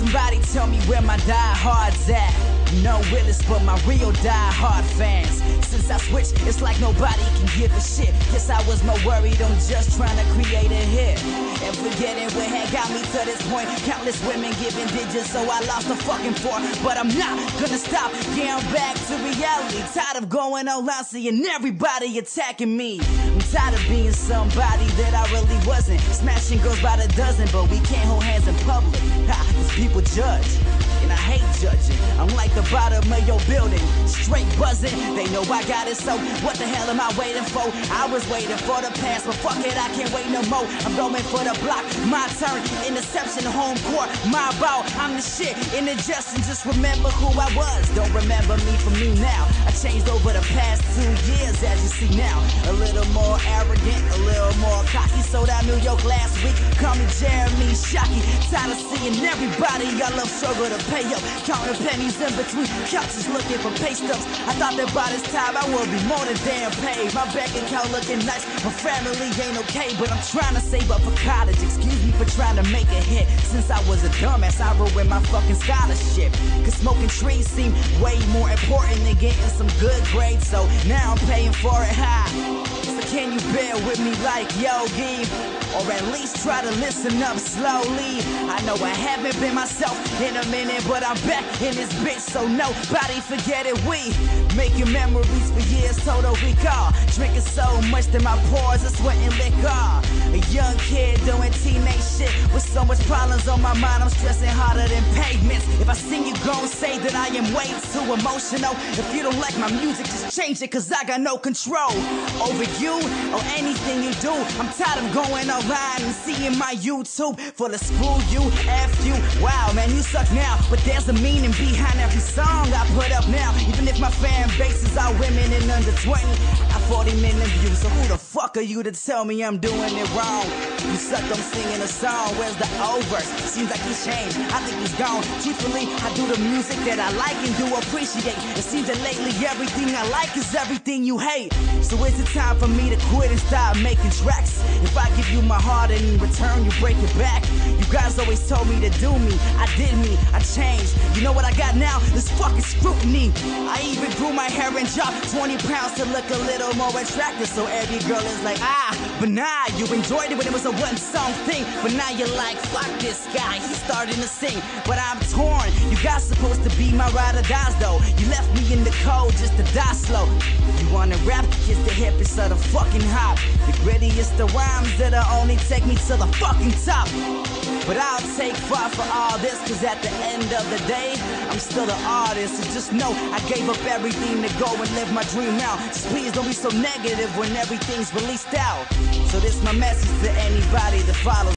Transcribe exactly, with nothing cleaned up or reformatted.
Somebody tell me where my diehards at. No Willis, but my real diehard fans. Since I switched, it's like nobody can give a shit. Guess I was more worried on just trying to create a hit and forgetting what had got me to this point. Countless women giving digits, so I lost the fucking fort. But I'm not gonna stop, yeah, I'm back to reality. Tired of going online, seeing everybody attacking me. I'm tired of being somebody that I really wasn't. Smashing girls by the dozen, but we can't hold hands in public. Ha, cause people judge, and I hate judging. I'm like the bottom of your building, straight buzzing. They know I got it, so what the hell am I waiting for? I was waiting for the pass, but fuck it, I can't wait no more. I'm going for the block, my turn. Interception, home court, my ball. I'm the shit. Indigestion, just remember who I was. Don't remember me for me now. I changed over the past two years, as you see now. A little more arrogant, a little more cocky. Sold out New York last week. Call me Jeremy Shockey. Tired of seeing everybody I love struggle to pay up. Counting pennies in between couches, looking for pay stubs. I thought that by this time I would be more than damn paid. My bank account looking nice, my family ain't okay, but I'm trying to save up for college. Excuse me for trying to make a hit. Since I was a dumbass, I ruined my fucking scholarship. Cause smoking trees seemed way more important than getting some good grades, so now I'm paying for it high. So can you bear with me like Yogi? Or at least try to listen up slowly. I know I haven't been myself in a minute, but I'm back in this bitch, so nobody forget it. We making memories for years, total recall. Drinking so much that my pores are sweating liquor. A young kid doing teenage shit with so much problems on my mind, I'm stressing harder than pavements. If I sing, you gon' say that I am way too emotional. If you don't like my music, just change it, cause I got no control over you or anything you do. I'm tired of going online and seeing my YouTube full of screw you, F you. Wow, man, you suck now, but there's a meaning behind every song I put up now. Even if my fan base is all women and under twenty, I got forty million views, so who the fuck are you to tell me I'm doing it wrong? You suck, I'm singing a song, where's the O verse? Seems like he's changed, I think he's gone. Truthfully, I do the music that I like and do appreciate. It seems that lately everything I like is everything you hate. So is it time for me to quit and start making tracks? If I give you my heart and in return you break it back. You guys always told me to do me, I did me, I changed. You know what I got now? This fucking scrutiny. I even grew my hair and dropped twenty pounds to look a little more attractive, so every girl is like, ah, but nah, you enjoyed it when it was a one song thing, but now you're like, fuck this guy, he's starting to sing. But I'm torn, you guys supposed to be my ride or dies though. You left me in the cold just to die slow. You wanna rap, kiss the hippest of the fucking hop. The grittiest the rhymes that'll only take me to the fucking top. But I'll take far for all this, cause at the end of the day, I'm still the artist. So just know I gave up everything to go and live my dream out. Just please don't be so negative when everything's released out. So this my message to anybody that follows